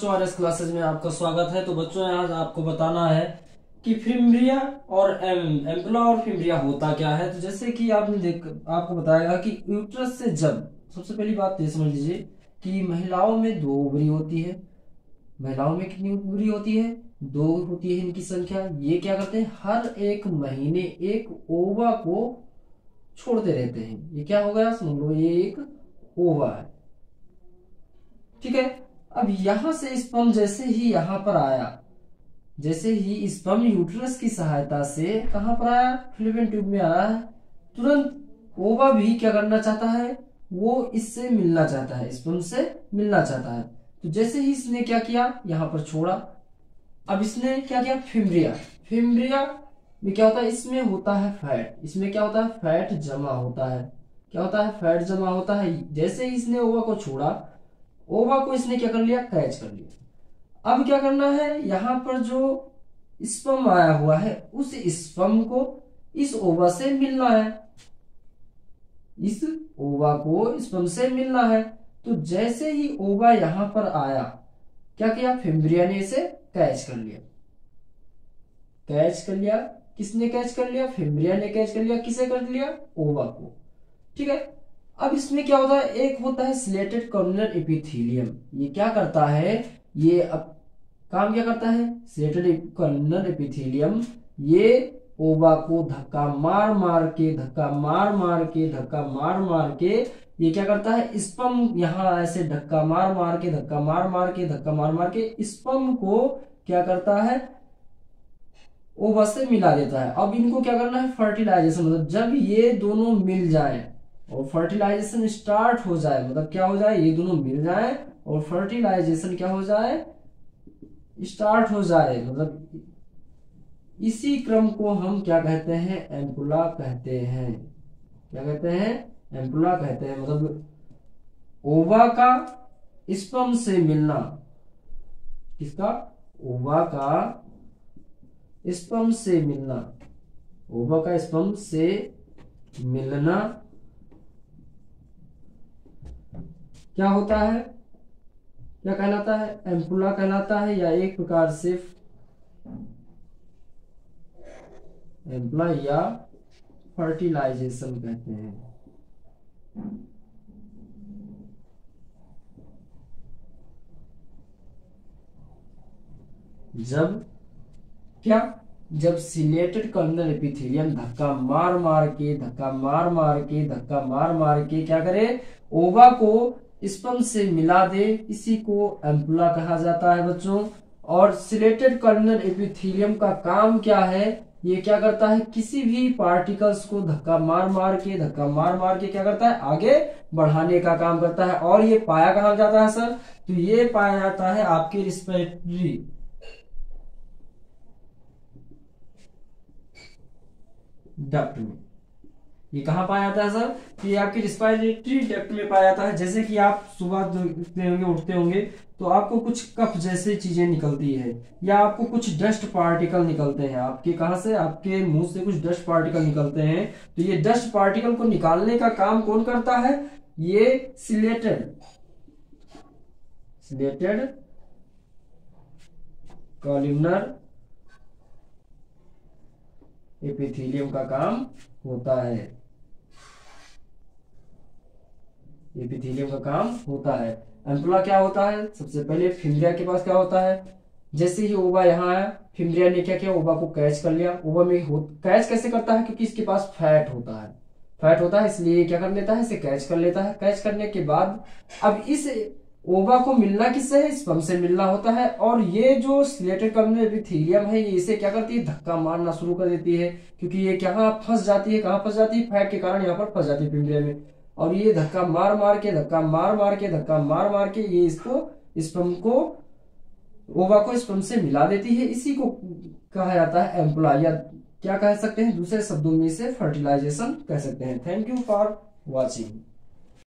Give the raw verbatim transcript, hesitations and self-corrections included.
बच्चों, R S classes में आपका स्वागत है। तो बच्चों, आज आपको बताना है कि फिम्ब्रिया और एम एम्पुला और फिम्ब्रिया होता क्या है। तो जैसे कि आपने देख आपको बताया कि यूट्रस से जब सबसे पहली बात ये समझ लीजिए कि महिलाओं में दो ओवरी होती है। महिलाओं में कितनी ओवरी होती है? दो होती है इनकी संख्या। ये क्या करते हैं? हर एक महीने एक ओवा को छोड़ते रहते हैं। ये क्या हो गया? समझ लो, ये एक ओवा है। ठीक है। अब यहां से स्पर्म जैसे ही यहां पर आया, जैसे ही स्पर्म यूट्रस की सहायता से कहां पर आया? फैलोपियन ट्यूब में आया है। तुरंत ओवा भी क्या करना चाहता है? वो इससे मिलना चाहता है, स्पर्म से मिलना चाहता है। तो जैसे ही इसने क्या किया, यहां पर छोड़ा। अब इसने क्या किया? फिम्ब्रिया फिम्ब्रिया में क्या होता है? इसमें होता है फैट। इसमें क्या होता है? फैट जमा होता है। क्या होता है? फैट जमा होता है। जैसे ही इसने ओवा को छोड़ा, ओवा को इसने क्या कर लिया? कैच कर लिया। अब क्या करना है? यहां पर जो स्पर्म आया हुआ है, उस स्पर्म को इस ओवा से मिलना है। इस ओवा को स्पर्म से मिलना है। तो जैसे ही ओवा यहां पर आया, क्या किया? फिम्ब्रिया ने इसे कैच कर लिया। कैच कर लिया। किसने कैच कर लिया? फिम्ब्रिया ने कैच कर लिया। किसे कर लिया? ओवा को। ठीक है। अब इसमें क्या होता है? एक होता है सिलेटेड कॉर्नियल एपिथेलियम। ये क्या करता है? ये अब काम क्या करता है? सिलेटेड कॉर्नियल एपिथेलियम ये ओवा को धक्का मार मार के धक्का मार मार के धक्का मार मार के ये क्या करता है? स्पर्म यहां ऐसे धक्का मार मार के धक्का मार मार के धक्का मार मार के स्पर्म को क्या करता है? ओवा से मिला देता है। अब इनको क्या करना है? फर्टिलाइजेशन। मतलब जब ये दोनों मिल जाए और फर्टिलाइजेशन स्टार्ट हो जाए, मतलब क्या हो जाए? ये दोनों मिल जाए और फर्टिलाइजेशन क्या हो जाए? स्टार्ट हो जाए। मतलब इसी क्रम को हम क्या कहते हैं? एम्पुला कहते हैं। क्या कहते हैं? एम्पुला कहते हैं। मतलब ओवा का स्पर्म से मिलना। किसका? ओवा का स्पर्म से मिलना। ओवा का स्पर्म से मिलना क्या होता है? क्या कहलाता है? एम्पुला कहलाता है, या एक प्रकार से एम्पुला या फर्टिलाइजेशन कहते हैं। जब क्या? जब सिलेटेड कॉर्नियल एपिथेलियम धक्का मार मार के धक्का मार मार के धक्का मार मार के क्या करे? ओवा को स्पर्म से मिला दे, इसी को एम्पुला कहा जाता है बच्चों। और सिलेटेड कॉर्नियल एपिथेलियम का काम क्या है? ये क्या करता है? किसी भी पार्टिकल्स को धक्का मार मार के धक्का मार मार के क्या करता है? आगे बढ़ाने का काम करता है। और ये पाया कहाँ जाता है सर? तो ये पाया जाता है आपके रिस्पिरेटरी डक्ट में। ये कहाँ पाया जाता है सर? तो ये आपकी रिस्पिरेटरी डक्ट में पाया जाता है। जैसे कि आप सुबह देखते होंगे, उठते होंगे, तो आपको कुछ कफ जैसे चीजें निकलती है, या आपको कुछ डस्ट पार्टिकल निकलते हैं। आपके कहां से? आपके मुंह से कुछ डस्ट पार्टिकल निकलते हैं। तो ये डस्ट पार्टिकल को निकालने का काम कौन करता है? ये सिलेटेड सिलेटेड कॉलमनर एपिथेलियम का काम होता है। एपिथेलियम का काम होता है। एम्पुला क्या होता है? सबसे पहले फिम्ब्रिया के पास क्या होता है? जैसे ही ओवा यहाँ आया, फिम्ब्रिया ने क्या किया? ओवा को कैच कर लिया। ओवा में हो, कैच कैसे करता है? क्योंकि इसके पास फैट होता है। फैट होता है इसलिए क्या कर लेता है? इसे कैच कर लेता है। कैच करने के बाद अब इस ओवा को मिलना किससे है? स्पर्म से मिलना होता है। और ये जो सिलेटेड कॉर्नियल एपिथेलियम है, ये इसे क्या करती है? धक्का मारना शुरू कर देती है। क्योंकि ये क्या फंस जाती है? कहाँ फंस जाती है? फैट के कारण यहाँ पर फंस जाती है फिम्ब्रिया में। और ये धक्का मार मार के धक्का मार मार के धक्का मार मार के ये इसको स्पर्म को ओवा को स्पर्म से मिला देती है। इसी को कहा जाता है एम्पुला, या क्या कह सकते हैं? दूसरे शब्दों में इसे फर्टिलाइजेशन कह सकते हैं। Thank you for watching.